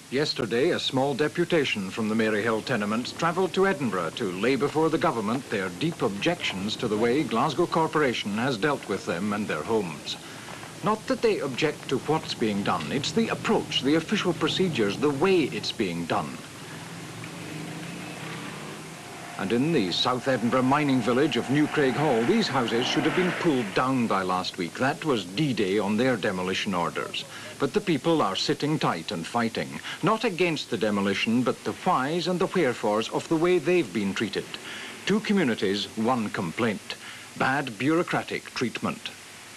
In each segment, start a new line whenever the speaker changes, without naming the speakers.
Yesterday, a small deputation from the Maryhill tenements travelled to Edinburgh to lay before the government their deep objections to the way Glasgow Corporation has dealt with them and their homes. Not that they object to what's being done, it's the approach, the official procedures, the way it's being done. And in the South Edinburgh mining village of Newcraighall, these houses should have been pulled down by last week. That was D-Day on their demolition orders. But the people are sitting tight and fighting, not against the demolition, but the whys and the wherefores of the way they've been treated. Two communities, one complaint. Bad bureaucratic treatment.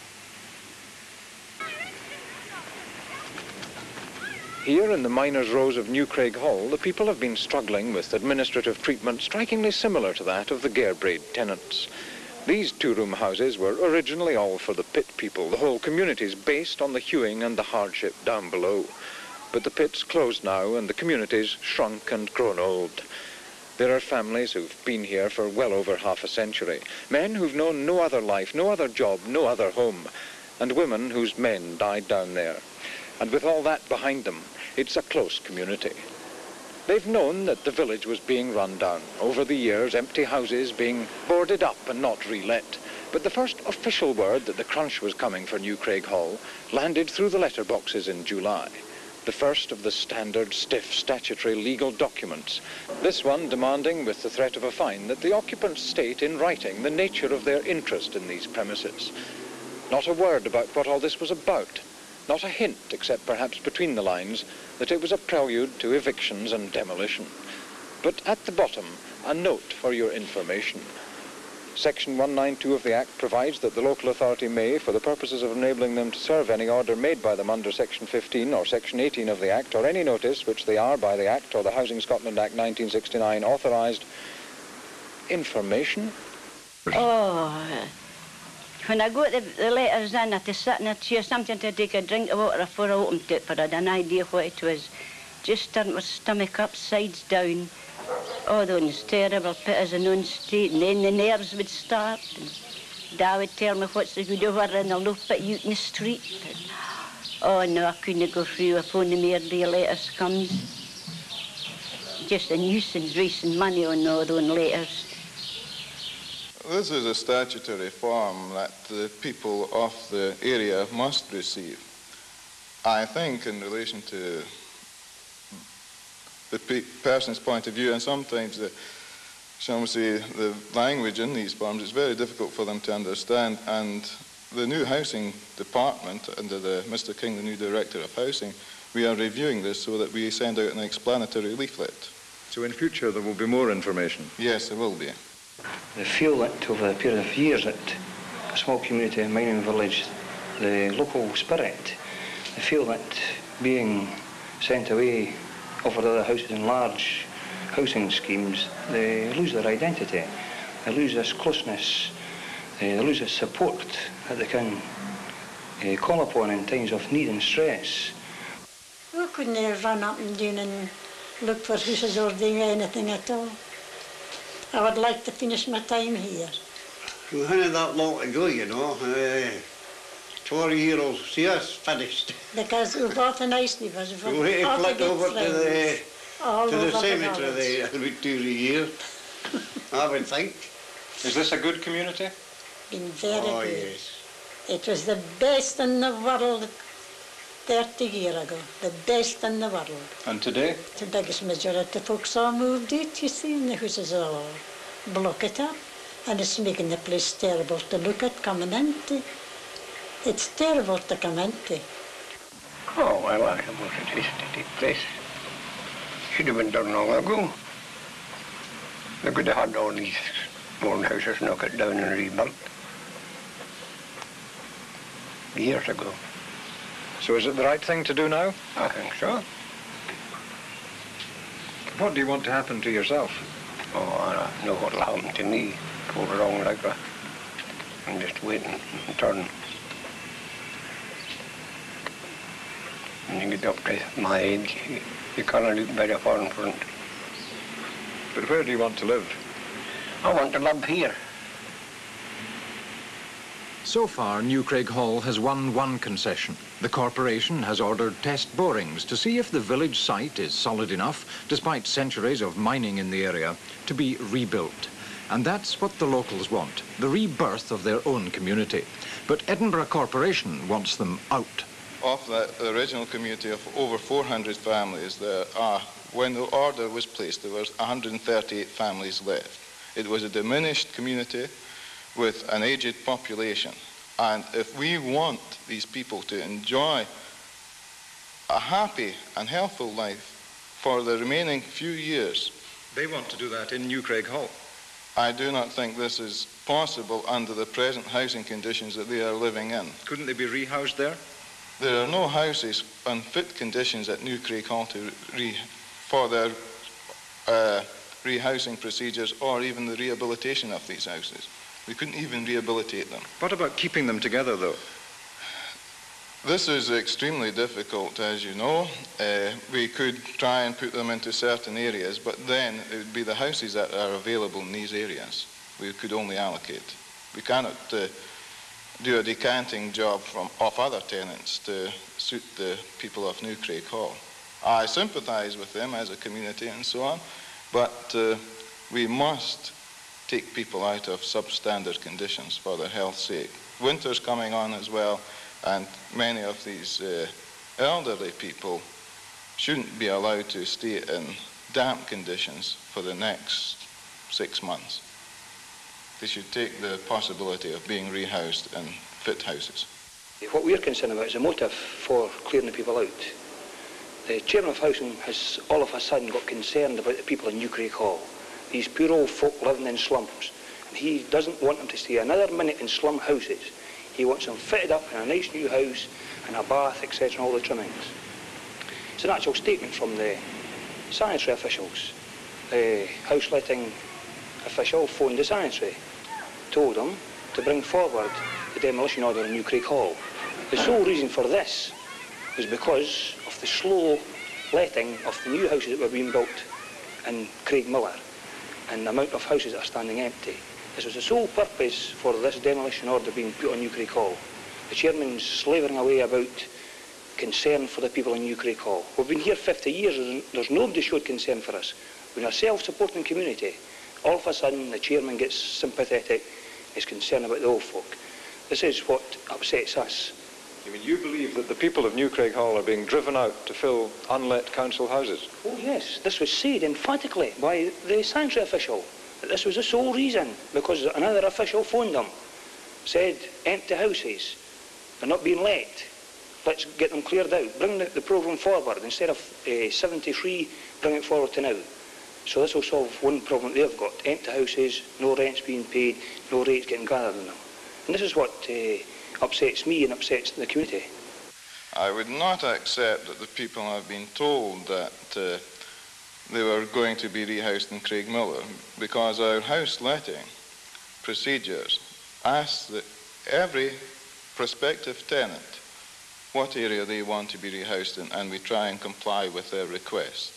Here in the miners' rows of Newcraighall, the people have been struggling with administrative treatment strikingly similar to that of the Gairbraid tenants. These two-room houses were originally all for the pit people, the whole communities based on the hewing and the hardship down below. But the pits closed now and the communities shrunk and grown old. There are families who've been here for well over half a century, men who've known no other life, no other job, no other home, and women whose men died down there. And with all that behind them, it's a close community. They've known that the village was being run down. Over the years, empty houses being boarded up and not re-let. But the first official word that the crunch was coming for Newcraighall landed through the letterboxes in July. The first of the standard, stiff, statutory legal documents. This one demanding, with the threat of a fine, that the occupants state in writing the nature of their interest in these premises. Not a word about what all this was about. Not a hint, except perhaps between the lines, that it was a prelude to evictions and demolition. But at the bottom, a note for your information. Section 192 of the Act provides that the local authority may, for the purposes of enabling them to serve any order made by them under Section 15 or Section 18 of the Act, or any notice which they are by the Act or the Housing Scotland Act 1969 authorised, information.
Oh, when I got the letters in, I had to sit in a chair, something to take a drink of water before I opened it, but I had an idea what it was. Just turned my stomach up, sides down. Oh, those terrible pitters in one state, and then the nerves would start. And Dad would tell me what's the good over in the low pit out in the street. And, oh, no, I couldn't go through if only more day letters comes. Just a nuisance wasting money on all those letters.
This is a statutory form that the people of the area must receive. I think in relation to the person's point of view, and sometimes the, shall we say, the language in these forms, it's very difficult for them to understand, and the new housing department under Mr. King, the new director of housing, we are reviewing this so that we send out an explanatory leaflet.
So in future there will be more information?
Yes, there will be.
They feel that over a period of years that a small community, a mining village, the local spirit, they feel that being sent away over the other houses in large housing schemes, they lose their identity, they lose this closeness, they lose this support that they can call upon in times of need and stress.
We couldn't run up and down and look for houses or do anything at all. I would like to finish my time here.
We haven't that long to go, you know. 20 years will see us finished.
Because we've got a nice neighbours.
We'll have to flick over to the cemetery there every 2 years, I would think.
Is this a good community?
Been very
good.
Yes. It was the best in the world 30 years ago, the best in the world.
And today?
The biggest majority of folks all moved out, you see, and the houses are all blocked up. And it's making the place terrible to look at coming into. It's terrible to come into.
Oh, well, I suppose it is to take place. Should have been done long ago. They could have had all these old houses knocked down and rebuilt years ago.
So is it the right thing to do now?
I think so.
What do you want to happen to yourself?
Oh, I know what'll happen to me. Go along like that and just wait and turn. When you get up to my age, you can't look very far in front.
But where do you want to live?
I want to live here.
So far, Newcraighall has won one concession. The corporation has ordered test borings to see if the village site is solid enough, despite centuries of mining in the area, to be rebuilt. And that's what the locals want, the rebirth of their own community. But Edinburgh Corporation wants them out.
Of the original community of over 400 families, when the order was placed, there was 138 families left. It was a diminished community with an aged population. And if we want these people to enjoy a happy and healthful life for the remaining few years,
they want to do that in Newcraighall.
I do not think this is possible under the present housing conditions that they are living in.
Couldn't they be rehoused there?
There are no houses in fit conditions at Newcraighall for their rehousing procedures or even the rehabilitation of these houses. We couldn't even rehabilitate them.
What about keeping them together, though?
This is extremely difficult, as you know. We could try and put them into certain areas, but then it would be the houses that are available in these areas we could only allocate. We cannot do a decanting job of other tenants to suit the people of Newcraighall. I sympathise with them as a community and so on, but we must take people out of substandard conditions for their health's sake. Winter's coming on as well, and many of these elderly people shouldn't be allowed to stay in damp conditions for the next 6 months. They should take the possibility of being rehoused in fit houses.
What we're concerned about is the motive for clearing the people out. The chairman of housing has all of a sudden got concerned about the people in Newcraighall. These poor old folk living in slums. And he doesn't want them to stay another minute in slum houses. He wants them fitted up in a nice new house and a bath, etc., and all the trimmings. It's an actual statement from the sanitary officials. The house letting official phoned the sanitary, told them to bring forward the demolition order in Newcraighall. The sole reason for this was because of the slow letting of the new houses that were being built in Craigmillar and the amount of houses that are standing empty. This was the sole purpose for this demolition order being put on Newcraighall. The chairman's slavering away about concern for the people in Newcraighall. We've been here 50 years and there's nobody showed concern for us. We're a self-supporting community. All of a sudden the chairman gets sympathetic, is concerned about the old folk. This is what upsets us.
You mean you believe that the people of Newcraighall are being driven out to fill unlet council houses?
Oh yes, this was said emphatically by the sanitary official, that this was the sole reason, because another official phoned them, said empty houses, they're not being let, let's get them cleared out, bring the programme forward, instead of 73, bring it forward to now. So this will solve one problem they've got, empty houses, no rents being paid, no rates getting gathered in them. And this is what upsets me and upsets the community.
I would not accept that the people have been told that they were going to be rehoused in Craigmillar, because our house letting procedures ask that every prospective tenant what area they want to be rehoused in, and we try and comply with their request.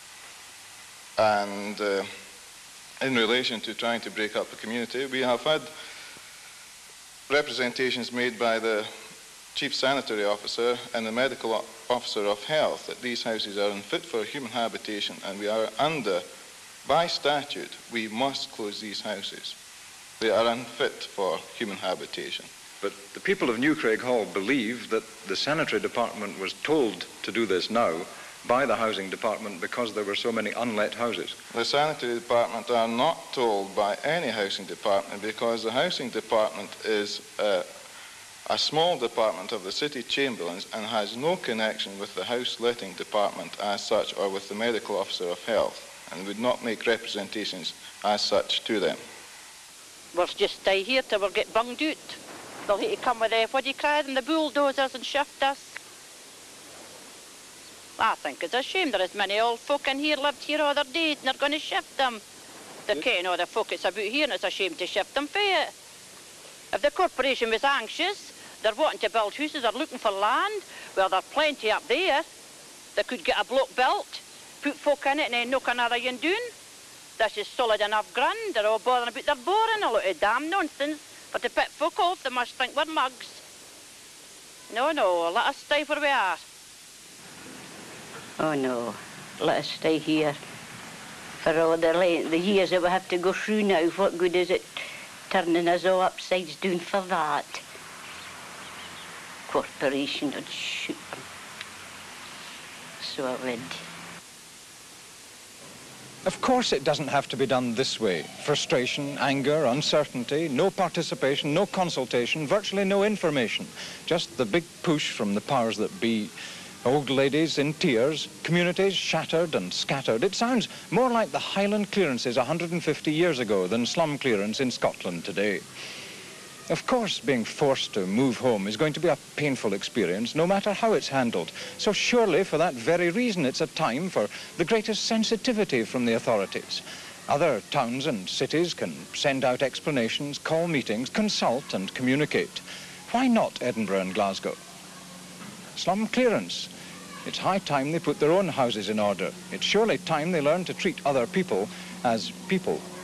And in relation to trying to break up the community, we have had representations made by the Chief Sanitary Officer and the Medical Officer of Health that these houses are unfit for human habitation, and we are under, by statute, we must close these houses. They are unfit for human habitation.
But the people of Newcraighall believe that the Sanitary Department was told to do this now by the Housing Department because there were so many unlet houses.
The Sanitary Department are not told by any Housing Department, because the Housing Department is a small department of the City Chamberlains and has no connection with the House Letting Department as such, or with the Medical Officer of Health, and would not make representations as such to them.
We'll just stay here till we get bunged out. They'll have to come with the bulldozers and shift us. I think it's a shame there is many old folk in here lived here other days and they're going to shift them. They can't know the folk it's about here, and it's a shame to shift them for it. If the corporation was anxious, they're wanting to build houses, they're looking for land, well, there's plenty up there. They could get a block built, put folk in it and then knock another one down. This is solid enough ground, they're all bothering about their boring, a lot of damn nonsense. But to pit folk off, they must think we're mugs. No, no, let us stay where we are.
Oh no, let us stay here. For all the years that we have to go through now, what good is it turning us all upsides down for that? Corporation would shoot them. So it would.
Of course it doesn't have to be done this way. Frustration, anger, uncertainty, no participation, no consultation, virtually no information. Just the big push from the powers that be. Old ladies in tears, communities shattered and scattered. It sounds more like the Highland clearances 150 years ago than slum clearance in Scotland today. Of course, being forced to move home is going to be a painful experience, no matter how it's handled. So surely, for that very reason, it's a time for the greatest sensitivity from the authorities. Other towns and cities can send out explanations, call meetings, consult and communicate. Why not Edinburgh and Glasgow? Slum clearance. It's high time they put their own houses in order. It's surely time they learn to treat other people as people.